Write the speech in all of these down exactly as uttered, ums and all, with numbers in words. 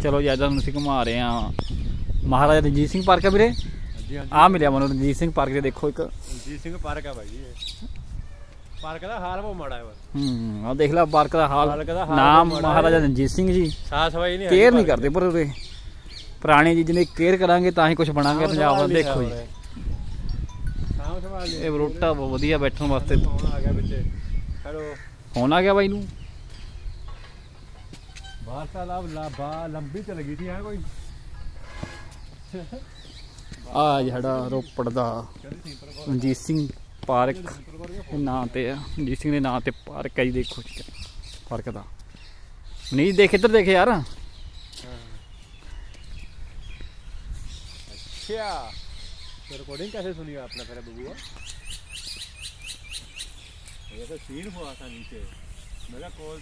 चलो जी, अज हम घुमा रहे हैं महाराजा रणजीत सिंह पार्क है वीरे। आ मिले मैं रणजीत सिंह पार्क देखो एक रणजीत सिंह पार्क है भाई। पार्क का हाल बहुत माड़ा है। हम्म आ देख ला पार्क का हाल। नाम महाराजा रणजीत सिंह जी। साफ सफाई नहीं, केयर नहीं करते पर उरे पुरानी चीज़ ने केयर करांगे तां ही कुछ बनांगे पंजाब दा। देखो जी ये बरोटा बहुत वधिया बैठने वास्ते। हेलो फोन आ गया भाई नूं। वार्तालाप लंबी चल गई थी कोई। आ जड़ा रोपड़ दा रणजीत सिंह पार्क नाम ते रणजीत सिंह के नाम ते पार्क है जी। देखो पार्क दा नहीं देख इधर देखे यार। अच्छा तो रिकॉर्डिंग कैसे सुनी आपने फिर बबुआ? ये तो सीन हुआ था नीचे मेरा कॉल।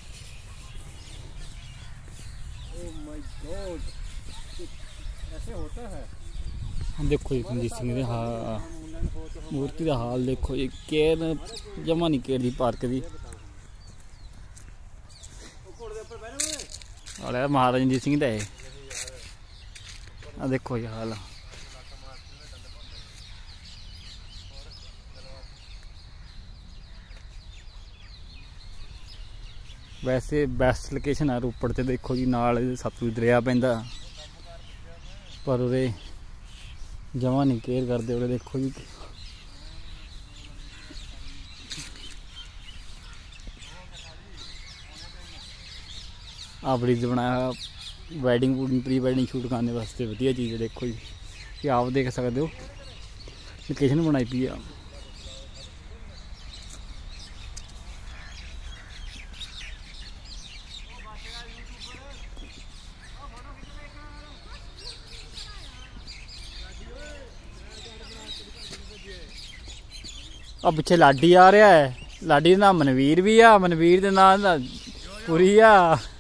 ओह माय गॉड ऐसे होता है। देखो जी रणजीत सिंह दे हाँ मूर्ति का हाल देखो जी। केयर जमा नहीं केयर दी पार्क दी। महाराजा रणजीत सिंह दा आ देखो जी हाल। वैसे बेस्ट लोकेशन है रोपड़ ते। देखो जी नाल सतलुज दरिया पैंदा पर उरे जमा नहीं केयर करते उरे। देखो जी आ ब्रिज बनाया वैडिंग वूडिंग प्री वैडिंग शूट करने वास्ते वधिया चीज़ है। देखो जी ये आप देख सकते हो लोकेशन बनाई पी आ। अब पिछे लाडी आ रहा है। लाडी का नाम मनवीर भी आ। मनवीर के नाम पुरी आ।